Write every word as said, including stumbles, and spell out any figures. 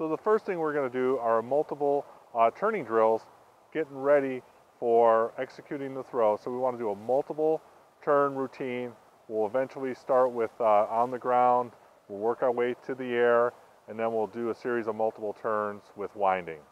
So the first thing we're going to do are multiple uh, turning drills, getting ready for executing the throw. So we want to do a multiple turn routine. We'll eventually start with uh, on the ground, we'll work our way to the air, and then we'll do a series of multiple turns with winding.